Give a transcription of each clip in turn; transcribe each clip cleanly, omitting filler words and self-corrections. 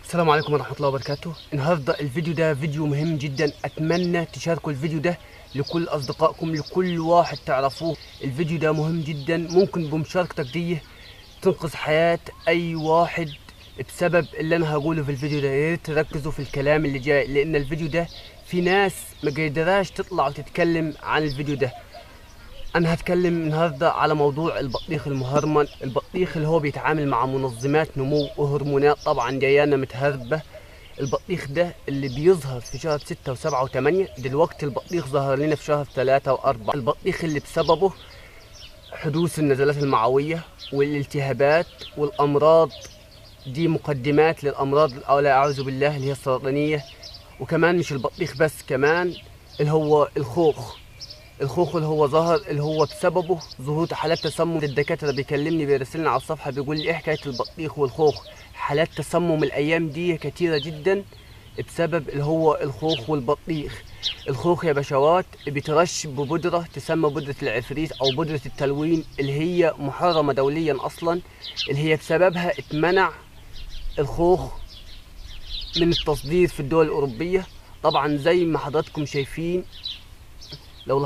السلام عليكم ورحمة الله وبركاته. النهارده الفيديو ده فيديو مهم جدا، اتمنى تشاركوا الفيديو ده لكل اصدقائكم، لكل واحد تعرفوه. الفيديو ده مهم جدا، ممكن بمشاركتك دي تنقذ حياة اي واحد بسبب اللي انا هقوله في الفيديو ده. يا ريت تركزوا في الكلام اللي جاي، لان الفيديو ده في ناس ما قدراش تطلع وتتكلم عن الفيديو ده. انا هتكلم النهارده على موضوع البطيخ المهرمن. البطيخ اللي هو بيتعامل مع منظمات نمو وهرمونات طبعا جايانا متهربه. البطيخ ده اللي بيظهر في شهر 6 و7 و8، دلوقتي البطيخ ظهر لنا في شهر 3 و4. البطيخ اللي بسببه حدوث النزلات المعويه والالتهابات والامراض، دي مقدمات للامراض او لا اعوذ بالله اللي هي السرطانيه. وكمان مش البطيخ بس، كمان اللي هو الخوخ اللي هو ظهر، اللي هو بسببه ظهور حالات تسمم. الدكاتره بيكلمني بيرسلنا على الصفحه بيقول لي ايه حكايه البطيخ والخوخ. حالات تسمم الايام دي كتيره جدا بسبب اللي هو الخوخ والبطيخ. الخوخ يا بشوات بيترش ببودره تسمى بودره العفريت او بودره التلوين، اللي هي محرمه دوليا اصلا، اللي هي بسببها اتمنع الخوخ من التصدير في الدول الاوروبيه. طبعا زي ما حضراتكم شايفين، لو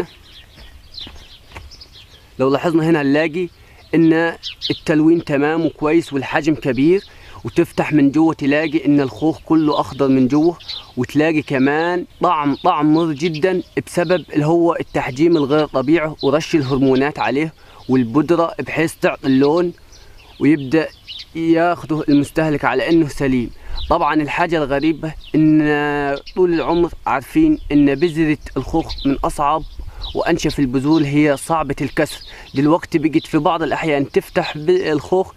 لاحظنا هنا هنلاقي ان التلوين تمام وكويس والحجم كبير، وتفتح من جوه تلاقي ان الخوخ كله اخضر من جوه، وتلاقي كمان طعم مر جدا بسبب اللي هو التحجيم الغير طبيعي ورش الهرمونات عليه والبودره بحيث تعطي اللون ويبدا ياخده المستهلك على انه سليم. طبعا الحاجه الغريبه ان طول العمر عارفين ان بذره الخوخ من اصعب وانشف البذور، هي صعبه الكسر. دلوقتي بقت في بعض الاحيان تفتح الخوخ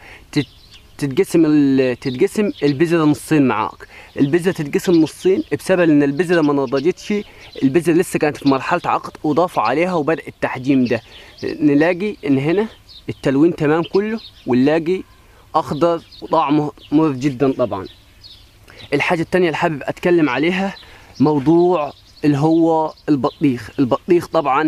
تتقسم البذره نصين معاك. البذره تتقسم نصين بسبب ان البذره ما نضجتش، البذره لسه كانت في مرحله عقد وضافوا عليها وبدا التحجيم ده. نلاقي ان هنا التلوين تمام كله، ونلاقي اخضر وطعمه مر جدا. طبعا الحاجه الثانيه اللي حابب اتكلم عليها موضوع اللي هو البطيخ طبعا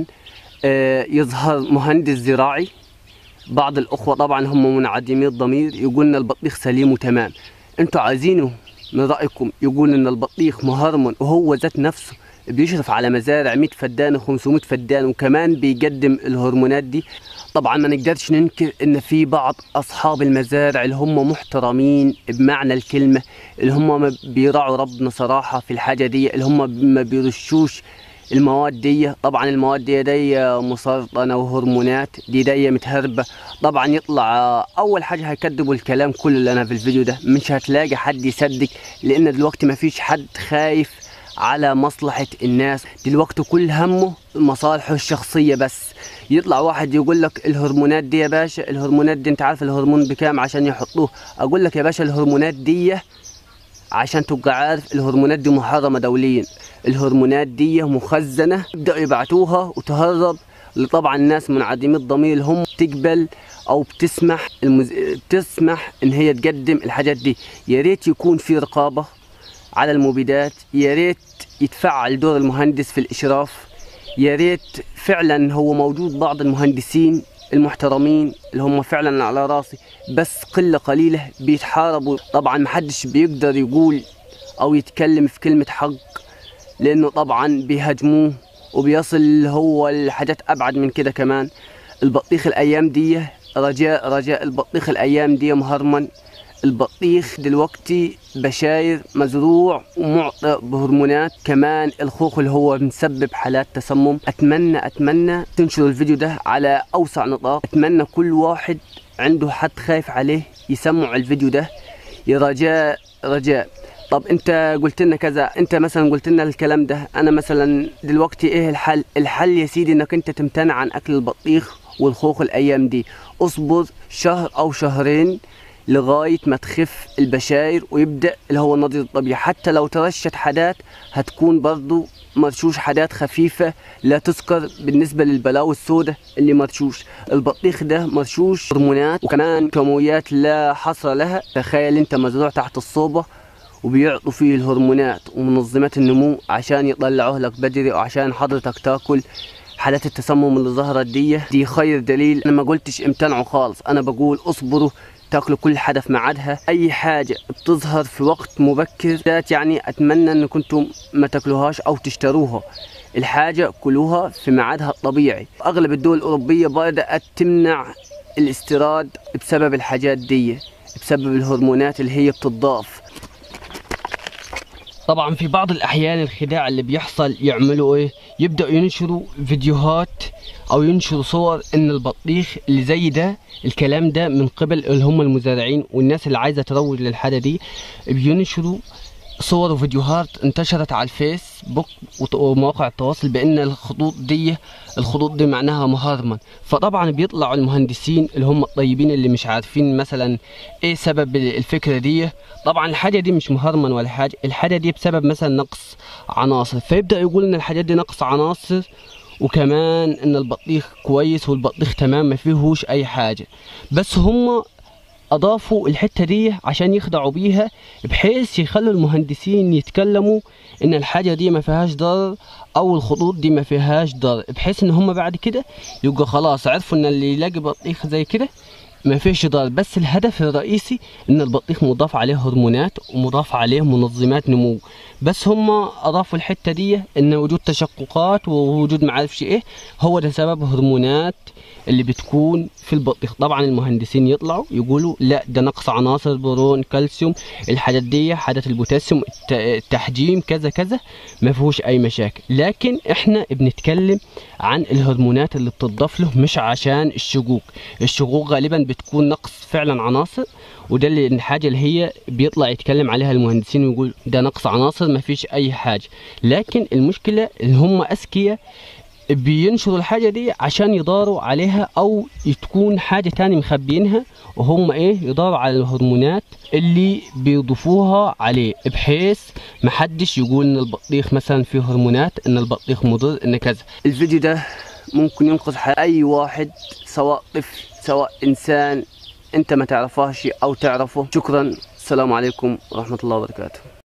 يظهر مهندس زراعي. بعض الاخوه طبعا هم منعدمي الضمير يقولنا البطيخ سليم وتمام. انتوا عايزينه من رايكم يقول ان البطيخ مهرمن وهو ذات نفسه بيشرف على مزارع 100 فدان و500 فدان وكمان بيقدم الهرمونات دي؟ طبعا ما نقدرش ننكر ان في بعض اصحاب المزارع اللي هم محترمين بمعنى الكلمه، اللي هم ما بيراعوا ربنا صراحه في الحاجه دي، اللي هم ما بيرشوش المواد دي. طبعا المواد دي مسرطنه وهرمونات، دي متهربه. طبعا يطلع اول حاجه هيكذبوا الكلام كله اللي انا في الفيديو ده، مش هتلاقي حد يصدق، لان دلوقتي ما فيش حد خايف على مصلحة الناس. دلوقتي كل همه مصالحه الشخصية بس. يطلع واحد يقول لك الهرمونات دي يا باشا، الهرمونات دي انت عارف الهرمون بكام عشان يحطوه؟ اقول لك يا باشا الهرمونات دي عشان تبقى عارف الهرمونات دي محرمة دوليا، الهرمونات دي مخزنة، يبدأوا يبعتوها وتهرب. طبعا الناس منعدمي الضمير اللي هم تقبل او بتسمح ان هي تقدم الحاجات دي. يا ريت يكون في رقابة على المبيدات، يا ريت يتفعل دور المهندس في الاشراف، يا ريت فعلا هو موجود بعض المهندسين المحترمين اللي هم فعلا على راسي، بس قله قليله بيتحاربوا. طبعا محدش بيقدر يقول او يتكلم في كلمه حق، لانه طبعا بيهاجموه وبيصل هو الحاجات ابعد من كده. كمان البطيخ الايام دي رجاء البطيخ الايام دي مهرمن. البطيخ دلوقتي بشاير مزروع ومعطى بهرمونات. كمان الخوخ اللي هو مسبب حالات تسمم. اتمنى تنشروا الفيديو ده على اوسع نطاق. اتمنى كل واحد عنده حد خايف عليه يسمع الفيديو ده. يا رجاء. طب انت قلت لنا كذا، انت مثلا قلت لنا الكلام ده، انا مثلا دلوقتي ايه الحل؟ الحل يا سيدي انك انت تمتنع عن اكل البطيخ والخوخ الايام دي. اصبر شهر او شهرين لغاية ما تخف البشاير ويبدأ اللي هو النضيج الطبيعي. حتى لو ترشت حدات هتكون برضو مرشوش حدات خفيفة لا تذكر بالنسبة للبلاوي السوداء اللي مرشوش. البطيخ ده مرشوش هرمونات وكمان كميات لا حصر لها. تخيل انت مزروع تحت الصوبة وبيعطوا فيه الهرمونات ومنظمات النمو عشان يطلعوه لك بدري وعشان حضرتك تاكل. حالات التسمم اللي ظهرت دي خير دليل. انا ما قلتش امتنعوا خالص، انا بقول اصبروا تاكلوا كل حدا في ميعادها. اي حاجه بتظهر في وقت مبكر ذات يعني اتمنى ان كنتم ما تاكلوهاش او تشتروها. الحاجه كلوها في ميعادها الطبيعي. اغلب الدول الاوروبيه بدات تمنع الاستيراد بسبب الحاجات دي، بسبب الهرمونات اللي هي بتضاف. طبعا في بعض الاحيان الخداع اللي بيحصل يعملوا ايه؟ يبداوا ينشروا فيديوهات او ينشروا صور ان البطيخ اللي زي ده، الكلام ده من قبل اللي هم المزارعين والناس اللي عايزه تروج للحاجه دي، بينشروا صور وفيديوهات انتشرت على الفيسبوك ومواقع التواصل بان الخطوط دي معناها مهرمن. فطبعا بيطلعوا المهندسين اللي هم الطيبين اللي مش عارفين مثلا ايه سبب الفكره دي. طبعا الحاجه دي مش مهرمن ولا حاجه، الحاجه دي بسبب مثلا نقص عناصر، فيبدا يقول ان الحاجات دي نقص عناصر، وكمان ان البطيخ كويس والبطيخ تمام ما فيهوش اي حاجه. بس هم اضافوا الحته دي عشان يخدعوا بيها، بحيث يخلوا المهندسين يتكلموا ان الحاجه دي ما فيهاش ضرر او الخطوط دي ما فيهاش ضرر، بحيث ان هم بعد كده يبقى خلاص عرفوا ان اللي يلاقي بطيخ زي كده ما فيش ضرر. بس الهدف الرئيسي ان البطيخ مضاف عليه هرمونات ومضاف عليه منظمات نمو. بس هم اضافوا الحته دي ان وجود تشققات ووجود معرفش ايه، هو ده سبب هرمونات اللي بتكون في البطيخ. طبعا المهندسين يطلعوا يقولوا لا ده نقص عناصر بورون كالسيوم، الحاجات دي حاجات البوتاسيوم التحجيم كذا كذا ما فيهوش اي مشاكل. لكن احنا بنتكلم عن الهرمونات اللي بتضاف له، مش عشان الشقوق غالبا بتكون نقص فعلا عناصر، وده اللي الحاجه اللي هي بيطلع يتكلم عليها المهندسين ويقول ده نقص عناصر ما فيش اي حاجه. لكن المشكله اللي هم اذكياء بينشروا الحاجه دي عشان يداروا عليها او تكون حاجه تاني مخبيينها، وهم ايه؟ يداروا على الهرمونات اللي بيضيفوها عليه، بحيث محدش يقول ان البطيخ مثلا فيه هرمونات، ان البطيخ مضر، ان كذا. الفيديو ده ممكن ينقذ حياة اي واحد، سواء طفل سواء انسان انت ما تعرفهاش او تعرفه. شكرا، السلام عليكم ورحمه الله وبركاته.